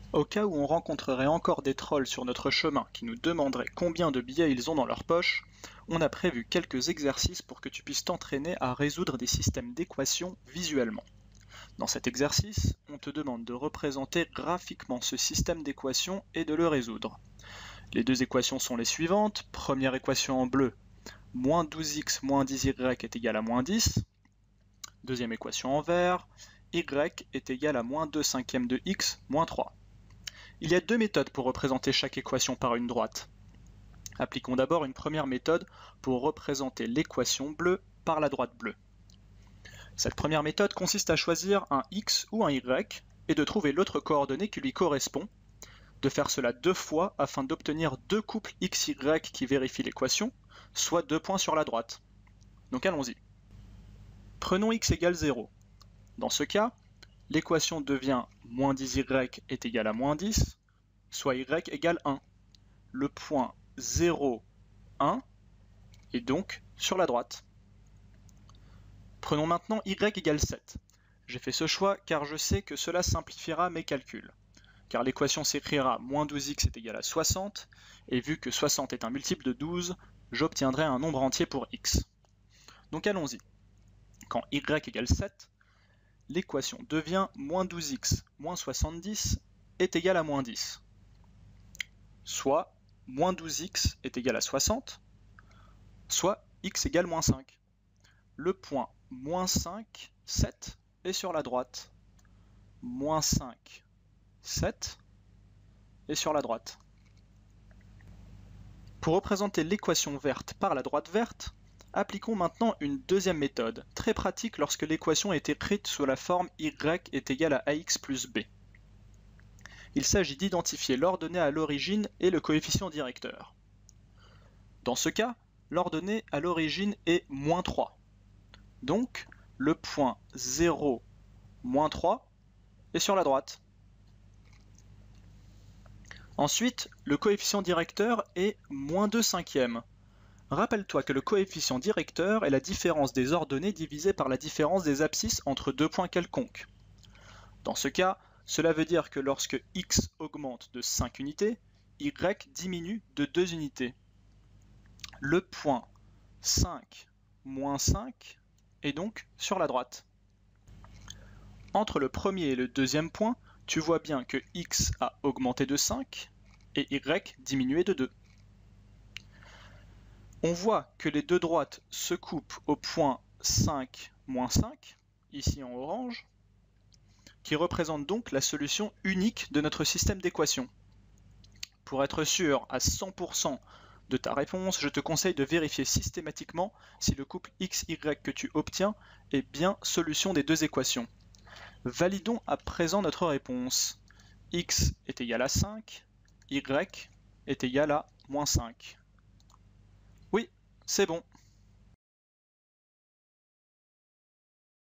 Au cas où on rencontrerait encore des trolls sur notre chemin qui nous demanderaient combien de billets ils ont dans leur poche, on a prévu quelques exercices pour que tu puisses t'entraîner à résoudre des systèmes d'équations visuellement. Dans cet exercice, on te demande de représenter graphiquement ce système d'équations et de le résoudre. Les deux équations sont les suivantes. Première équation en bleu, moins 12x moins 10y est égal à moins 10. Deuxième équation en vert, y est égal à moins 2 cinquièmes de x moins 3. Il y a deux méthodes pour représenter chaque équation par une droite. Appliquons d'abord une première méthode pour représenter l'équation bleue par la droite bleue. Cette première méthode consiste à choisir un x ou un y et de trouver l'autre coordonnée qui lui correspond, de faire cela deux fois afin d'obtenir deux couples x, y qui vérifient l'équation, soit deux points sur la droite. Donc allons-y. Prenons x égale 0. Dans ce cas, l'équation devient moins 10y est égal à moins 10, soit y égale 1. Le point 0, 1 est donc sur la droite. Prenons maintenant y égale 7. J'ai fait ce choix car je sais que cela simplifiera mes calculs. Car l'équation s'écrira moins 12x est égal à 60, et vu que 60 est un multiple de 12, j'obtiendrai un nombre entier pour x. Donc allons-y. Quand y égale 7, l'équation devient moins 12x moins 70 est égal à moins 10. Soit moins 12x est égal à 60, soit x égale moins 5. Le point moins 5, 7 est sur la droite. Moins 5, 7 est sur la droite. Pour représenter l'équation verte par la droite verte, appliquons maintenant une deuxième méthode, très pratique lorsque l'équation est écrite sous la forme y est égal à ax plus b. Il s'agit d'identifier l'ordonnée à l'origine et le coefficient directeur. Dans ce cas, l'ordonnée à l'origine est moins 3. Donc, le point 0, moins 3 est sur la droite. Ensuite, le coefficient directeur est moins 2 cinquièmes. Rappelle-toi que le coefficient directeur est la différence des ordonnées divisée par la différence des abscisses entre deux points quelconques. Dans ce cas, cela veut dire que lorsque x augmente de 5 unités, y diminue de 2 unités. Le point 5, moins 5 est donc sur la droite. Entre le premier et le deuxième point, tu vois bien que x a augmenté de 5 et y diminué de 2. On voit que les deux droites se coupent au point 5, moins 5, ici en orange, qui représente donc la solution unique de notre système d'équations. Pour être sûr à 100% de ta réponse, je te conseille de vérifier systématiquement si le couple x-y que tu obtiens est bien solution des deux équations. Validons à présent notre réponse. X est égal à 5, y est égal à moins 5. Oui, c'est bon.